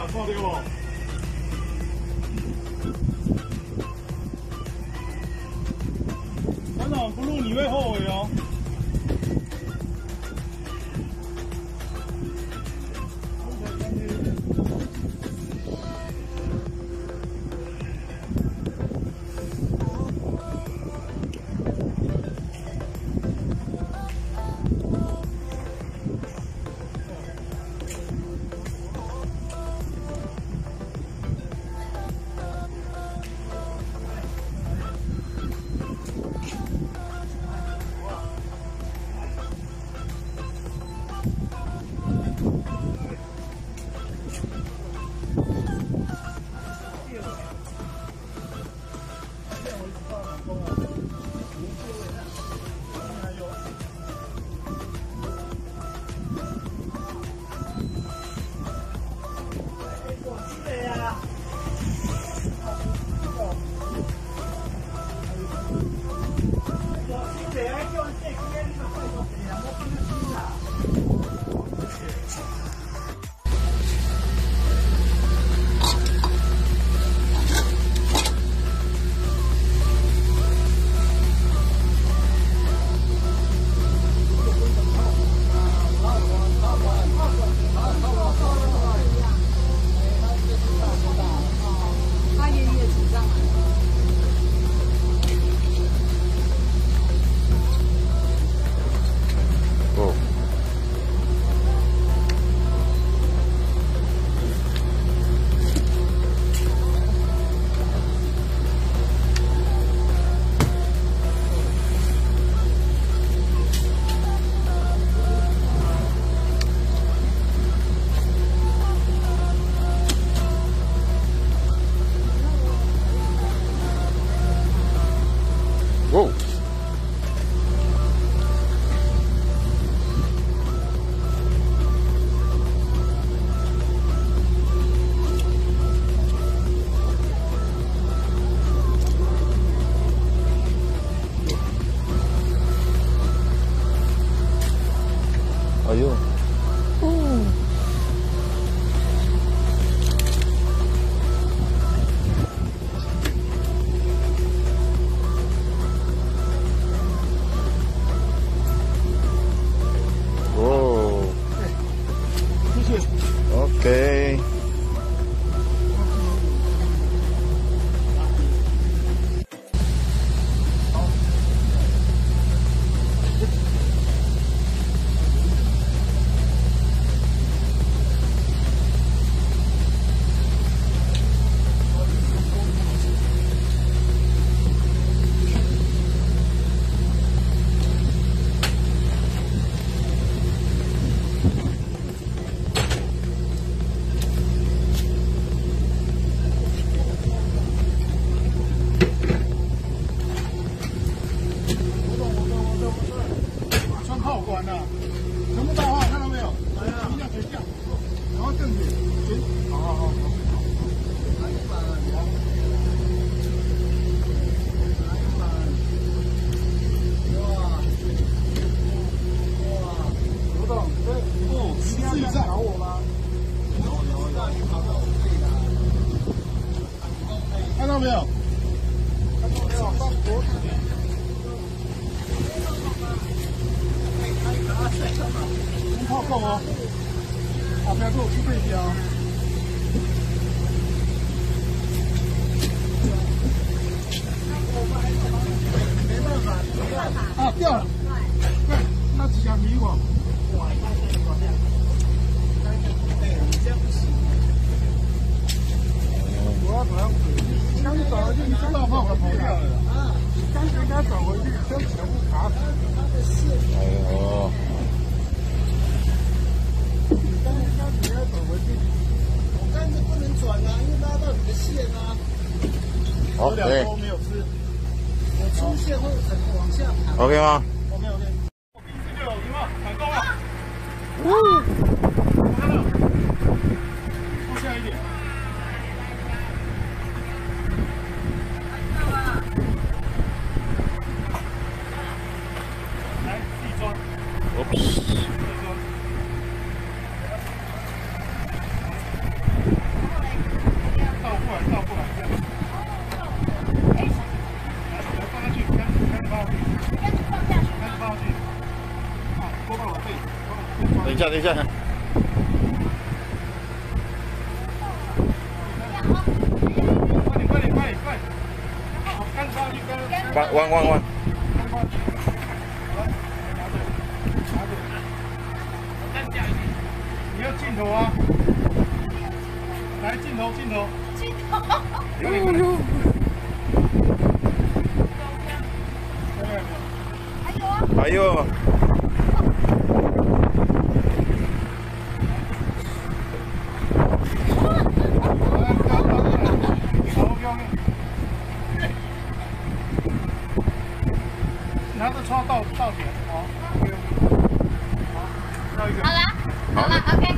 啊，看到无？班长不录你会后悔哦。 哎呦，哦， 谢谢。 OK。 全部大号看到没有？一下垂降，然后正点，好。刘总，一定要这样找我吗？看到没有？靠够哦，不要跟我去对标。没办法，掉了。对，那只想迷我。这样不行。我要怎样？刚走回去，你刚到放我跑掉了啊！刚才他走回去，车全部卡死。 哎呦。 你要走回去，我杆子不能转啊，因为拉到你的线啊。 好， 有2周没有吃，我出线会整个往下弹。 OK 吗 ？OK。第4就有，有没有？反攻啊！看到，放下一点。来，自己装。 Oops。 等一下，等一下。 快点！看上去跟。 弯。 你要镜头啊！来镜头。 哎呦！ 拿着窗到点，好，到一个。 好了，OK。